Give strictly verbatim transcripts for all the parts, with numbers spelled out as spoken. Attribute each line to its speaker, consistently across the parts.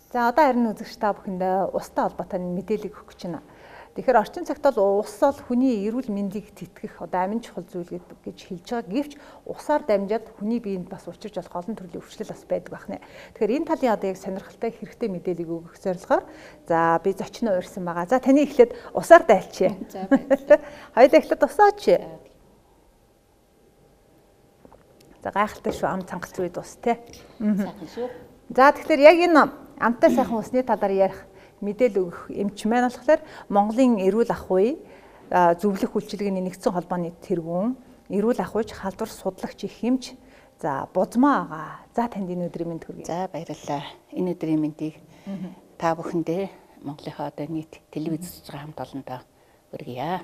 Speaker 1: За одоо харин үзэгч та бүхэнд устай холбоотой мэдээлэл өгөх гэж байна. Тэгэхээр орчин цагт бол ус бол хүний эрүүл мэндийг тэтгэх одоо амин чухал зүйл гэж хэлж байгаа. Гэвч усаар дамжаад хүний биед бас учирч болох олон төрлийн өвчлөл бас байдаг байна. Тэгэхээр энэ талын одоо яг сонирхолтой хэрэгтэй мэдээллийг өгөх зорилгоор за би зочноо урьсан байгаа. За таны эхлээд усаар дайлчээ.
Speaker 2: За баярлалаа.
Speaker 1: Хоёулаа эхлээд усаач. За гайхалтай шүү ам цангас үед ус те.
Speaker 2: Сайхан шүү.
Speaker 1: За тэгэхээр яг энэ амтай сайхан усны талаар ярих мэдээлэл өгөх эмч маань болохоор Монголын эрүүл ахуй зөвлөх үйлчилгээний нэгдсэн холбооны тэргүүн эрүүл ахуйч халдвар судлагч их эмч за Бузмаа байгаа. За танд энэ өдрийн мэнд хүргэе.
Speaker 2: За баярлалаа. Энэ өдрийн мэндийг та бүхэндээ Монголынхаа одоо нийт телевиз үзэж байгаа хамт олондоо хүргье.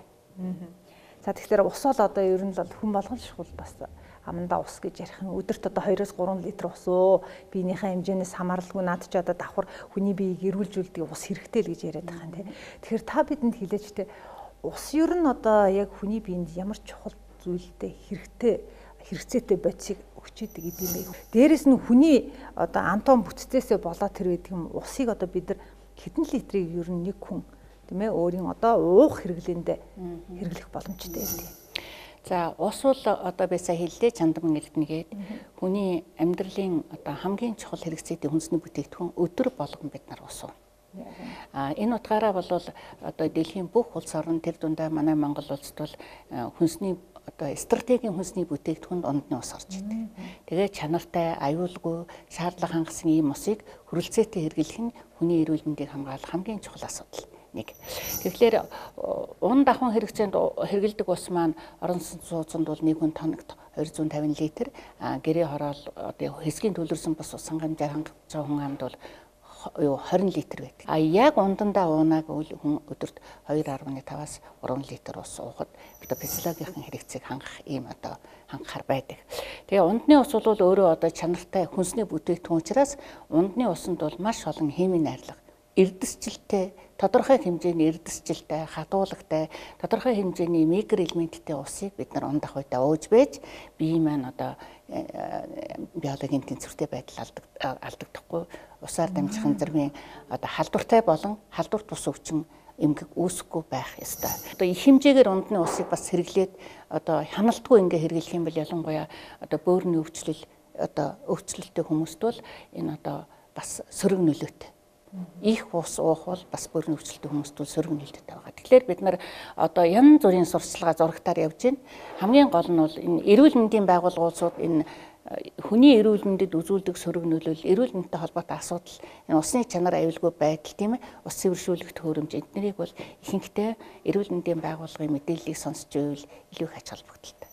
Speaker 1: За тэгэхээр ус бол одоо ер нь л хүн болгон шул бас амандаа ус гэж ярих юм. Өдөрт одоо хоёроос гурван литр ус уу. Биенийхээ хэмжээнээс хамааралгүй над ч одоо давхар хүний биеийг эрүүлжүүлдэг ус хэрэгтэй л гэж яриад байгаа юм тий. Тэгэхээр та бидэнд хэлээч тий. Ус ер нь одоо яг хүний биед ямар чухал зүйлтэй хэрэгтэй хэрэгцээтэй бодисыг өгчээдэг гэдэм бэ. Дээрээс нь хүний одоо антон бүтцээсээ болоод тэр байдаг юм усыг одоо бид нар хэдэн литрийг ер нь нэг хүн тийм ээ өөрийн одоо уух хэрэглээндээ хэрэглэх боломжтой байдаг.
Speaker 2: За ус бол одоо би сая хэллээ чандман эрдэнэгээд хүний амьдралын одоо хамгийн чухал хэрэгцээтэй хүнсний бүтээгдэхүүн өдөр болгон бид нар ус уу. А энэ утгаараа бол одоо дэлхийн бүх улс орн тэр дундаа манай Монгол улсд бол хүнсний одоо стратегийн хүнсний бүтээгдэхүүнд ондны ус орж идэг. Тэгээд чанартай, аюулгүй, шаардлага хангасан ийм усыг хөрөлцөөтэй хэрэглэх нь хүний эрүүл мэндийг хамгаалах хамгийн чухал асуудал. Нэг. Тэгэхээр ун дахун хэрэгцээнд хэрэгэлдэг ус маань орон сууцнд бол нэг хүн тоногт хоёр зуун тавин литр, гэрээ хороол одоо хэсгийн төлөрсөн бус усан хэмжээр хангаж байгаа хүн амд бол двадцать литр байдаг. А яг ундандаа уунаг хүн өдөрт two point five-аас three литр ус уухад одоо физиологийн хэрэгцээг хангах ийм одоо хангахаар байдаг. Тэгээ ундны ус бол өөрөө одоо чанартай хүнсний бүтээгдэхүүн учраас ундны усанд бол маш олон химийн найрлага эрдэсжилтэй, тодорхой хэмжээний эрдэсжилтэй, хадуулагтай, тодорхой хэмжээний микроэлементтэй усыг бид нар ундах үедээ ууж байж бие маань одоо биологийн тэнцвэртэй байдал алдагдахгүй усаар дамжихын зэргийн одоо халдвартай болон халдвар тус өвчин эмгэг үүсэхгүй байх ёстой. Одоо их хэмжээгээр ундны усыг бас хэрэглээд одоо хяналтгүй ингээ хэрэглэх юм бол ялангуяа одоо бөөрийн өвчлөл одоо өвчлөлттэй хүмүүст бол энэ одоо бас сөрөг нөлөөтэй. Их ус уух бол бас бөөрийн өвчлөлттэй хүмүүст бол сөрөг нөлөөтэй байгаа. Тэгэхээр бид нар одоо янз бүрийн сурталчилгаа зурагтаар явж байна. Хамгийн гол нь бол энэ эрүүл мэндийн байгууллагууд энэ хүний эрүүл мэндэд үзүүлдэг сөрөг нөлөөлөл, эрүүл мэндтэй холбоотой асуудал, энэ усны чанар аюулгүй байдал тийм ээ, ус цэвэршүүлэх төхөөрөмж эднэрийг бол ихэнхдээ эрүүл мэндийн байгууллагын мэдээллийг сонсч байвал илүү их ач холбогдолтой.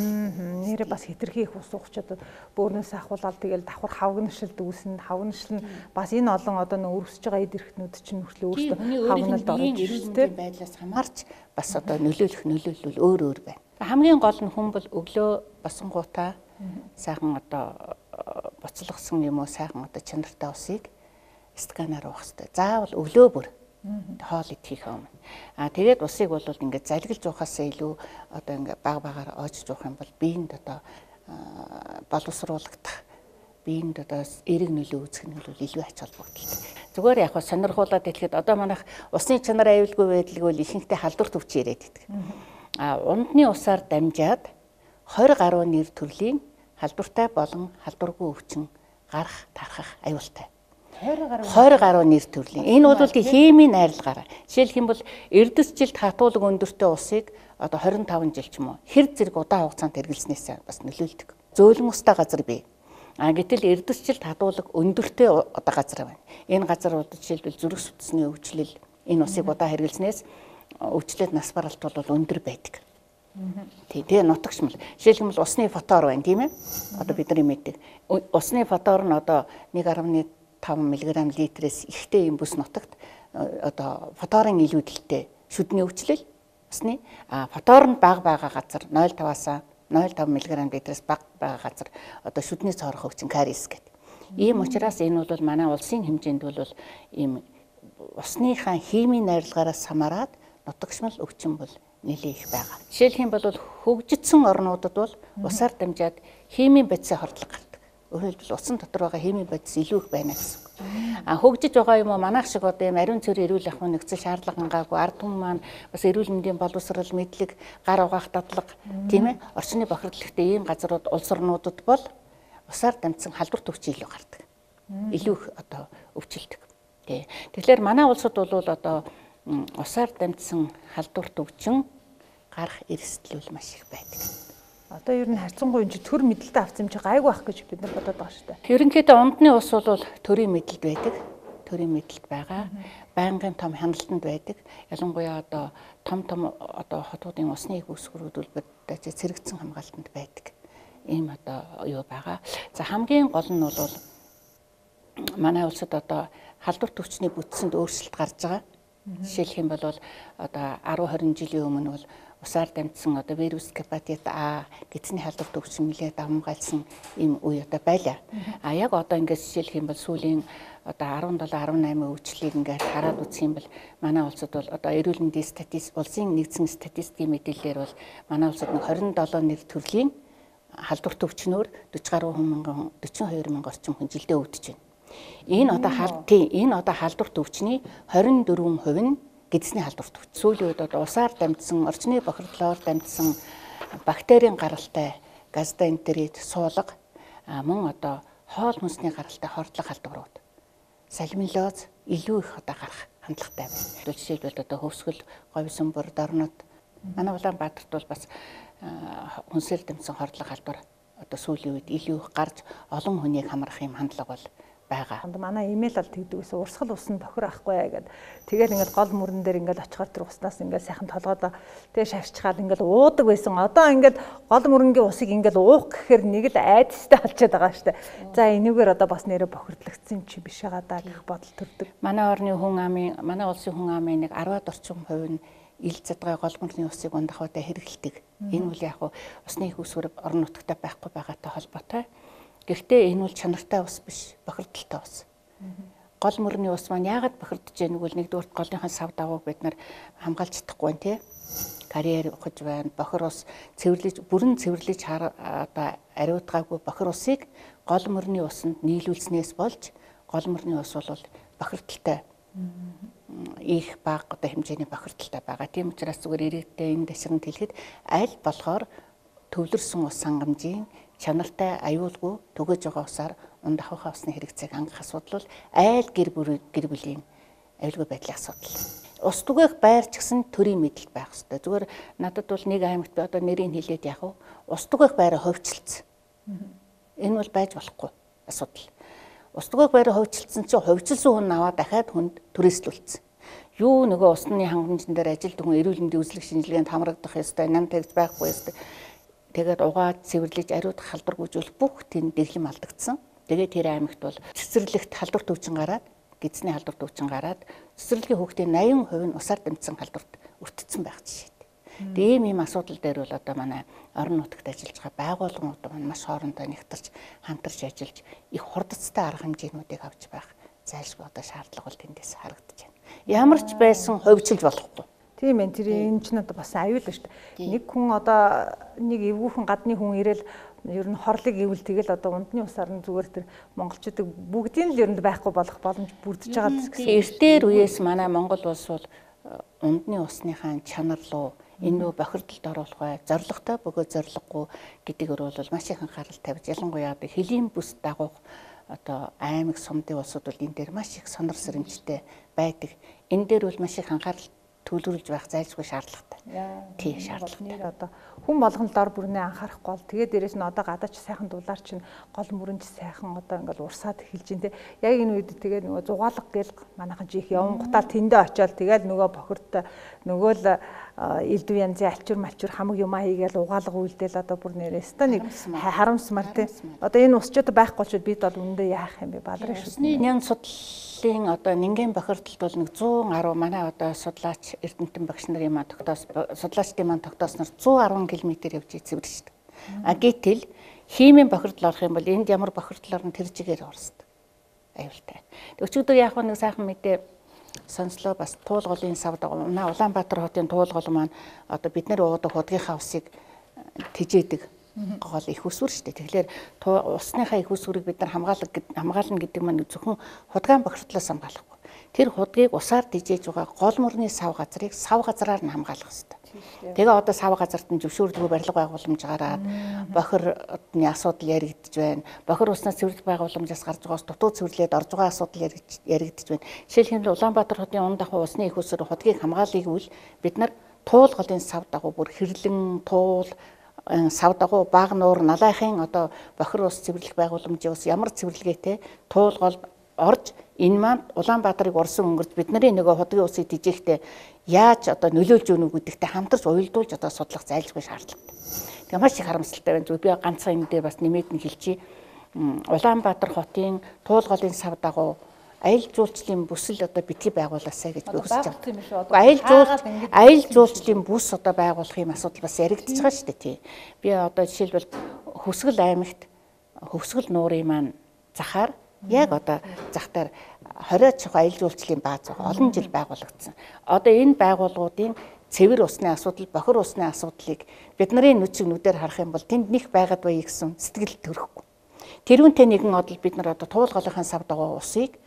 Speaker 1: Нэрээ бас хэтэрхий их ус уухчод бөөрнөөс ахуулаад тэгэл давхар хавгнашилд үүснэ. Хавгнашил нь бас энэ олон одоо нөө өрсөж байгаа эд эрхтнүүд чинь хүртэл өөрсдөө хавгналд орж ирсэн
Speaker 2: байдлаас хамаарч бас одоо нөлөөлөх нөлөөлөл өөр өөр байна. Хамгийн гол нь хүн бол өглөө босонгуудаа сайхан одоо боцлогсон юм уу сайхан одоо чанартай усыг стаканаар уух хэрэгтэй. Заавал өглөө бүр хоол идэхийг өмнө. А тэгээд усыг бол ингээд залгилж уухаасаа илүү одоо ингээд баг багаар оожж уух юм бол биеинд одоо боловсруулагдах, биеинд одоо эерэг нөлөө үүсгэх нь бол илүү ач холбогдолтой. Зүгээр яг сонирхуулаад хэлэхэд одоо манайх усны чанар аюулгүй байдлыг бол ихэнхдээ халдварт өвчин яриад байдаг. А ундны усаар дамжаад twenty гаруй нэр төрлийн халдвартай болон халдваргүй өвчин гарах, тархах аюултай. twenty гаруй нэр төрлийн. Энэ бол химийн найрлагаараа. Жишээлх юм бол эрдэсжилт хатуулаг өндөртэй усыг одоо twenty-five жил ч юм уу хэр зэрэг удаан хугацаанд хэрэглэснээс бас нөлөөлдөг. Зөөлөн устай газар бий. А гэтэл эрдэсжилт хатуулаг өндөртэй одоо газар байна. Энэ газар бол жишээлбэл зүрх судасны өвчлөл энэ усыг удаан хэрэглэснээс өвчлөлт нас баралт бол өндөр байдаг. Тий, тэгээ нутагч мэл. Жишээлх юм бол усны фотор байна, тийм ээ? Одоо бидний мэддэг. Усны фотор нь одоо one point five миллиграмм литрээс ихтэй юм бүс нутагт одоо фоторын илүүдэлтэй шүдний өвчлөл усны а фотор нь бага бага газар zero point five-аас zero point five миллиграмм литрээс бага бага газар одоо шүдний цорох өвчин кариес гэдэг. Ийм учраас энэ бол манай улсын хэмжээнд бол ийм усныхаа химийн найрлагаараас хамаарат нутагшмал өвчин бол нэлээд их байгаа. Жишээлх юм бол хөгжидсэн орнуудад бол усаар дамжаад химийн бодисын хордлого гардаг. Өөрөөр хэлбэл усан дотор байгаа химийн бодис илүү их байна гэсэн. А хөгжиж байгаа юм уу манайх шиг одоо юм ариун цэвэр эрүүл ахуйн нөхцөл шаардлага хангаагүй ард түмэн маань бас эрүүл мэндийн боловсрол мэдлэг гар угаах дадлага тийм ээ орчны бохирдолтой ийм газрууд улс орнуудад бол усаар дамжсан халдвар төвч илүү гардаг. Илүү их одоо өвчлөдөг. Тий. Тэгэхээр манай улсад бол одоо усаар дамжсан халдвар төвчин гарах эрсдэл маш их байдаг.
Speaker 1: Одоо ер нь харьцангуй энэ төр мэдлэлтэй авсан юм чи гайгүй байх гэж бид нар бодоод байгаа шүү дээ.
Speaker 2: Ерөнхийдөө ондны ус бол төрийн мэдлэлд байдаг. Төрийн мэдлэлд байгаа. Байнгын том хяналтанд байдаг. Ялангуяа одоо том том одоо хотуудын усны үүсгэрүүд үлбэрт зэрэгцэн хамгаалтанд байдаг. Ийм одоо юу байгаа. За хамгийн гол нь бол манай улсад одоо халдвар төвчний бүтцэнд өөрчлөлт гарч байгаа. Жишээлх юм бол одоо арван хорин жилийн өмнө бол усаар дамжсан одоо вирус гепатит А гэцний халдвар төвчин нэлээд давмгайлсан ийм үе одоо байлаа. А яг одоо ингээд жишээлх юм бол сүүлийн одоо арван долоо арван найман өвчлөлийг ингээд хараад үзэх юм бол манай улсад бол одоо эрүүл мэндийн статистик улсын нэгдсэн статистикийн мэдээлэлээр бол манай улсад нэг хорин долоо нэр төрлийн халдвар төвчнөөр дөрвөн гаруй мянган дөрвөн хоёр мянган орчим хүн жилдээ өвдөж байна. Энэ одоо халдтын энэ одоо халдвар төвчний хорин дөрвөн хувь нь гэдэсний халдвар төвч. Сүүлийн үед одоо усаар дамжсан, орчны бохирдлоор дамжсан бактерийн гаралтай газоэнтерит, суулга мөн одоо хоол хүнсний гаралтай хордлого халдварууд сальмонеллез илүү их одоо гарах хандлагатай байна. Жишээлбэл одоо хөвсгөл, говь сүмбэр, дорнод манай Улаанбаатарт бол бас хүнсээр дамжсан хордлого халдвар одоо сүүлийн үед илүү их гарч олон хүнийг хамрах юм хандлага бол байгаа.
Speaker 1: Манай имэйл бол тэгдэг гэсэн урсгал усан бохир ахгүй гэдэг. Тэгээд ингээд гол мөрөн дээр ингээд очихоор тэр уснаас ингээд сайхан толгойдоо тэгээ шавьчихаад ингээд уудаг байсан. Одоо ингээд гол мөрөнгийн усыг ингээд уух гэхээр нэг л айдастай болчиход байгаа шүү дээ. За энэгээр одоо бас нэрээ бохирдлогдсон чи биш байгаа даа гэх бодол төрдөг.
Speaker 2: Манай орны хүн амын, манай улсын хүн амын нэг арваад орчим хувь нь ил задгай гол мөрний усыг ундахуйтай хэрэгэлдэг. Энэ үл яг усны их усвэр орон нутагтаа байхгүй байгаатай холбоотой. Гэхдээ энэ бол чанартай ус биш, бохирдолтой ус. Гол мөрний ус маань яагаад бохирдож байгааг нь нэгдүгээр голынхаа сав давааг бид нар хамгаалж чадахгүй байна тий. Карьер ухаж байна. Бохир ус цэвэрлэж, бүрэн цэвэрлэж одоо ариутгаагүй бохир усыг гол мөрний усанд нийлүүлснээс болж гол мөрний ус бол бохирдолтой их бага одоо хэмжээний бохирдолтой байгаа. Тийм учраас зүгээр ирээдүйд энэ дэшрэнт хэлэхэд аль болохоор төвлөрсөн ус сангамжийн чанартай аюулгүй түгэж байгаа усаар унд авахаа усны хэрэгцээг хангах асуудал бол айл гэр бүл гэр бүлийн аюулгүй байдлын асуудал. Ус түгээх байр ч гэсэн төрийн мэдэлд байх хэрэгтэй. Зүгээр надад бол нэг аймагт би одоо нэрийг хэлээд яг уу ус түгээх байраа ховчлцсан. Энэ бол байж болохгүй асуудал. Ус түгээх байраа ховчлцсан чинь ховчлсон хүн аваад дахиад хүнд түрээслүүлсэн. Юу нөгөө усны хангамжин дээр ажилт хүн эрүүл мэндийн үзлэг шинжилгээнд хамрагдах ёстой, нам тавьж байхгүй ёстой. Тэгээд угаад цэвэрлэж ариутгах халдвар гүйжүүлэх бүх тийм дэглэм алдагдсан. Тэгээд тэр аймагт бол цэцэрлэгт халдвар төвчин гараад, гэзний халдвар төвчин гараад, цэцэрлэгийн хүүхдийн восемь хувь нь усаар дамжсан халдварт өртсөн байх жишээтэй. Тэгээд ийм ийм асуудал дээр бол одоо манай орон нутагт ажиллаж байгаа байгууллагууд маань маш хоорондоо нэгтэрч, хамтарч ажиллаж их хурдцтай арга хэмжээнүүдийг авч байх зайлшгүй одоо шаардлага бол тэндээс харагдаж байна. Ямар ч байсан ховжилж болохгүй.
Speaker 1: Тийм ээ, тэр энэ ч надад бас аюул шүү дээ. Нэг хүн одоо нэг эвгүйхэн гадны хүн ирээл ер нь хорлыг ивэл тэгэл одоо ундны усаар нь зүгээр тэр монголчуудыг бүгдийг л ер нь байхгүй болох боломж бүрдэж байгаа гэсэн.
Speaker 2: Эртээр үеэс манай Монгол улс бол ундны усныхаа чанар руу энэ нөө бохирдолд оруулах бай, зоригтой бөгөөд зориггүй гэдгээр бол маш их анхаарал тавьж ялангуяа одоо хөлийн бүс дагуух одоо аймаг сумдын улсууд бол энэ дээр маш их сонор сэрэмжтэй байдаг. Энэ дээр бол маш их анхаарал төлөвлөж байх зайлшгүй шаардлагатай. Тий, шаардлагатай.
Speaker 1: Одоо хүн болгон дор бүрнээ анхаарахгүй бол тэгээд дээрэс нь одоо гадаач сайхан дулаар чинь гол мөрөнч сайхан одоо ингээл урсаад эхэлж ин тэ. Яг энэ үед тэгээд нөгөө зугаалга гэл манайхан жих яван гутаал тэндээ очиод тэгээд нөгөө бохирдтой нөгөө л элдв янзын алчур малчур хамаг юмаа хийгээл угаалга үйлдэл одоо бүр нэрээс та нэг харамсмар тэ. Одоо энэ усчууд байхгүй ч бид бол үндэ яах юм бэ? Балрын шүү.
Speaker 2: Нэн судлалын одоо нингийн бохирдолд бол нэг зуун гаруй манай одоо судлаач Эрдэнэтэн багш нарын маань тогтоос судлаачдын маань тогтоосноор зуун арван километр явж цэвэрлэж штэ. А гэтэл химийн бохирдол орох юм бол энд ямар бохирдлоор нь тэр чигээр орсдог. Аюултай. Өчигдөр яг нэг сайхан мэдээ сонслоо бас туулгалын савд манай Улаанбаатар хотын туулгал маань одоо бид нар уудаг худгийнхаа усыг тэжээдэг гол их усүр шүү дээ. Тэгэхээр усныхаа их усүрийг бид нар хамгаалах хамгаална гэдэг маань зөвхөн худгаан бохирдлоос хамгаалахгүй. Тэр худгийг усаар дижээж байгаа гол мөрний сав газрыг сав газраар нь хамгаалах хэрэгтэй. Тэгээ одоо сав газарт нь зөвшөөрлөгөө барилга байгууламж гараад бохирдны асуудал яригдж байна. Бохир уснаас цэвэрлэх байгууламжаас гарч байгаас дутуу цэвэрлээд орж байгаа асуудал яригдж байна. Жишээлбэл Улаанбаатар хотын Ун дахуу усны их усүр худгийг хамгаалъя гэвэл бид нар туул голын сав дагуу бүр хэрлэн туул сав дагуу баг нуур налайхын одоо бохир ус цэвэрлэх байгууламжийн ус ямар цэвэрлэгээтэй туул гол орж энэ маань Улаанбаатарыг урсан өнгөрч бидний нөгөө худгийн усыг дижээхдээ яаж одоо нөлөөлж өгнө гэдэгтэй хамтарч уялдуулж одоо судлах зайлшгүй шаардлагатай. Тэгээ маш их харамсалтай байна. Зүг би ганцхан энэ дээр бас нэмээд нь хэлчихье. Улаанбаатар хотын туул голын сав дагуу аялал жуулчлалын бүсэл одоо битгий байгуулаасаа гэж би хүсэж байна. Аялал жуулч аялал жуулчлалын бүс одоо байгуулах юм асуудал бас яригдчихэж байгаа шүү дээ тий. Би одоо жишээлбэл Хөсгөл аймагт Хөсгөл нуурын маань захаар яг одоо захтаар хориод чих аялал жуулчлалын бааз олон жил байгуулагдсан. Одоо энэ байгууллагуудын цэвэр усны асуудал, бохир усны асуудлыг бидний нүцэг нүдээр харах юм бол тэнд нэг байгаад бая гэсэн сэтгэл төрөхгүй. Тэрүүнтэй нэгэн одол бид нар одоо туул голынхаа сав дагуу усыг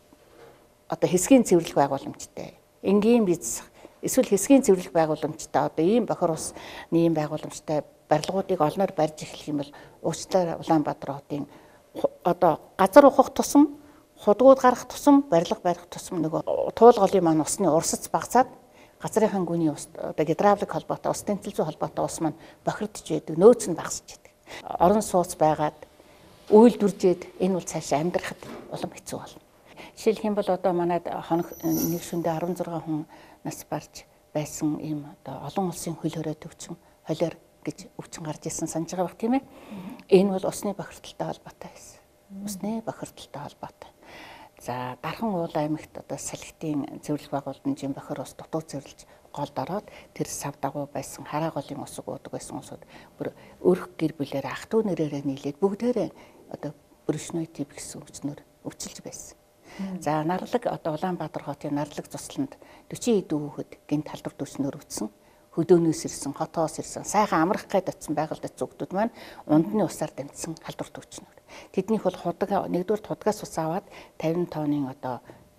Speaker 2: одоо хэсгийн цэвэрлэх байгууламжтай. Энгийн биз эсвэл хэсгийн цэвэрлэх байгууламжтай одоо ийм бохир усны ийм байгууламжтай барилгуудыг олноор барьж эхлэх юм бол уучлаарай Улаанбаатар хотын одоо газар ухах тусам, худгууд гарах тусам, барилга барих тусам нөгөө туул голын маань усны урсац багцаад газрынхаа гүний ус одоо гидравлик холбоотой, ус тэнцэл зүй холбоотой ус маань бохирдож байдаг, нөөц нь багасч байдаг. Орон сууц байгаад үйлдвэржээд энэ бол цаашаа амьдрахад улам хэцүү болно. Жишээлх юм бол одоо манайд хоног нэг шөндөө арван зургаан хүн нас барж байсан ийм одоо олон улсын хөл хорой төвчин холиор гэж өвчин гарч ирсэн санаж байгаа бах тийм ээ. Энэ бол усны бохирдолтой холбоотой байсан. Усны бохирдолтой холбоотой. За Дархан уул аймагт одоо салхитын цэвэрлэх байгууламжийн бохир ус дутуу цэвэрлж голд ороод тэр сав дагуу байсан хараа голын усыг уудаг байсан усуд бүр өрх гэр бүлээр ах дүү нэрээрээ нийлээд бүгдээрээ одоо Брюшной тип гэсэн өвчнөр өвчилж байсан. За нарлаг одоо Улаанбаатар хотын нарлаг цусланд дөрвөн эд хүүхэд гинт халдвар төвчнөр өвдсөн. Хөдөөнөөс ирсэн, хотоос ирсэн, сайхан амрах гээд очсон байгальд очсон хүмүүс маань ундны усаар дамжсан халдвар төвчнөр. Тэднийх бол худаг нэгдүгээр худгаас ус аваад тавин тонны одоо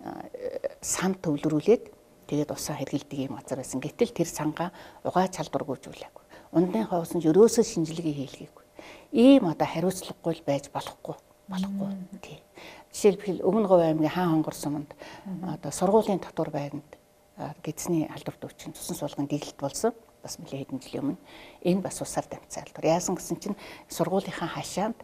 Speaker 2: сан төвлөрүүлээд тэгээд усаа хэргэлдэг юм газар байсан. Гэтэл тэр сангаа угааж халдваргүйжүүлээгүй. Ундны ховс нь ерөөсөө шинжилгээ хийлгээгүй. Ийм одоо хариуцлагагүй байж болохгүй. Болохгүй. Тий. Жишээлбэл Өмнө Говь аймгийн Хаан хонгор суманд одоо сургуулийн татвар байранд гидсний халдвар төвчин цусан суулгын дэглэлт болсон. Бас нэлээд хэдэн жилийн өмнө энэ бас усаар дамжсан халдвар. Яасан гэсэн чинь сургуулийнхаа хашаанд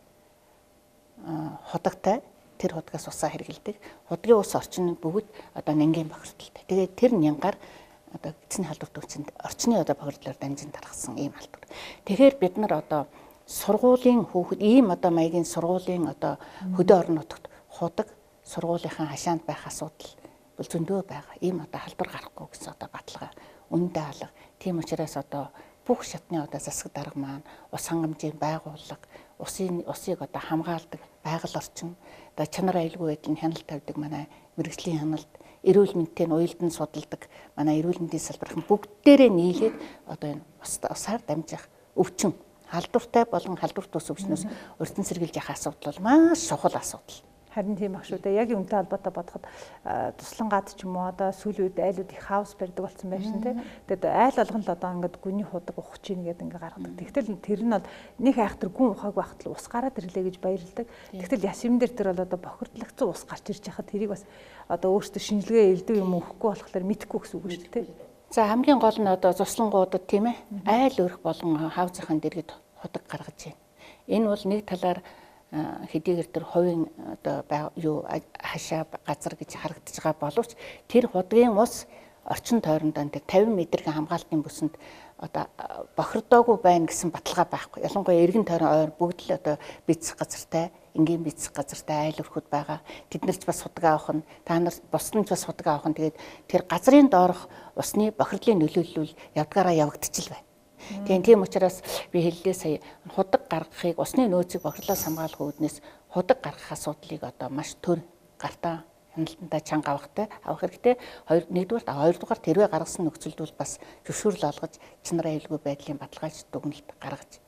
Speaker 2: худагтай тэр худгаас усаа хэргэлдэг. Худгийн ус орчин бүгд одоо нянгийн бохирдолтой. Тэгээд тэр нянгаар одоо гидсний халдвар төвчөнд орчны одоо бохирдлоор дамжин тархсан ийм халдвар. Тэгэхээр бид нар одоо сургуулийн хүүхэд ийм одоо маягийн сургуулийн одоо хөдөө орон нутагт худаг сургуулийнхаа хашаанд байх асуудал бол зөндөө байгаа. Ийм одоо халдвар гарахгүй гэсэн одоо баталгаа үндэ алга. Тийм учраас одоо бүх шатны одоо засаг дарга маань ус хангамжийн байгууллага, усын усыг одоо хамгаалдаг байгаль орчин, одоо чанар аюулгүй байдлын хяналт тавьдаг манай мэрэгжлийн хяналт, эрүүл мэндийн уялдан судалдаг манай эрүүл мэндийн салбархан бүгдээрээ нийлээд одоо энэ усаар дамжих өвчин халдвартай болон халдварт ус өвчнөөс урьдчилан сэргийлж явах асуудал бол маш чухал асуудал.
Speaker 1: Харин тийм ах шүү дээ. Яг юунтай холбоотой бодоход туслангаад ч юм уу одоо сүүлийн үед айлууд их хаус барьдаг болсон байна шин тий. Тэгээд айл болгон л одоо ингээд гүний худаг ухаж чинь гэдэг ингээд гаргадаг. Тэгтэл тэр нь бол нэг айхтар гүн ухааг байхад л ус гараад ирлээ гэж баярлдаг. Тэгтэл ясим дээр тэр бол одоо бохирдлогцсон ус гарч ирж байхад тэрийг бас одоо өөртөө шинжилгээ элдв юм өгөхгүй болохоор мэдхгүй гэсэн үг шүү дээ тий.
Speaker 2: За хамгийн гол нь одоо цуслангуудад тийм ээ айл өрх болон хавцахын дэргэд худаг гаргаж байна. Энэ бол нэг талаар хэдийгээр тэр хувийн одоо юу хашаа газар гэж харагдаж байгаа боловч тэр худгийн ус орчин тойрондоо тэр тавин метрийн хамгаалтын бүсэнд одоо бохирдоогүй байна гэсэн баталгаа байхгүй. Ялангуяа эргэн тойрон ойр бүгд л одоо бицэх газартай, энгийн бицэх газартай айл өрхөд байгаа. Тэд нар ч бас худаг авах нь, та нар бусд нь ч бас худаг авах нь тэгээд тэр газрын доорх усны бохирдлын нөлөөлөл явдгаараа явагдчихл байна. Тийм тийм учраас би хэллээ сая худаг гаргахыг усны нөөцийг бохирлоос хамгаалах үүднээс худаг гаргах асуудлыг одоо маш төр гартаа хяналтандаа чанга авахтай авах хэрэгтэй. Хоёр нэгдүгээр хоёрдугаар тэрвээ гаргасан нөхцөлд бол бас зөвшөөрөл олгож чанар аюулгүй байдлын баталгааж дүгнэлт гаргаж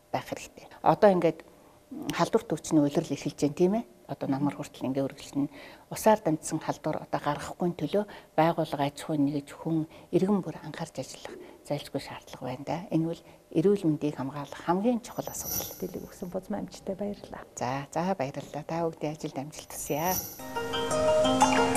Speaker 2: байх хэрэгтэй. Одоо ингээд халдвар төвчний улирал эхэлж байна тийм ээ. Одоо намар хүртэл ингээ үргэлжлэн усаар дамжсан халдвар одоо гаргахгүй төлөө байгууллага аж ахуйн нэгж хүн иргэн бүр анхаарч ажиллах зайлшгүй шаардлага байна да. Энэ бол эрүүл мэндийг хамгаалах хамгийн чухал асуудал.
Speaker 1: Дэлгэр өгсөн бузмаа амжилттай баярлалаа.
Speaker 2: За за баярлалаа. Та бүгдийн ажилд амжилт хүсье.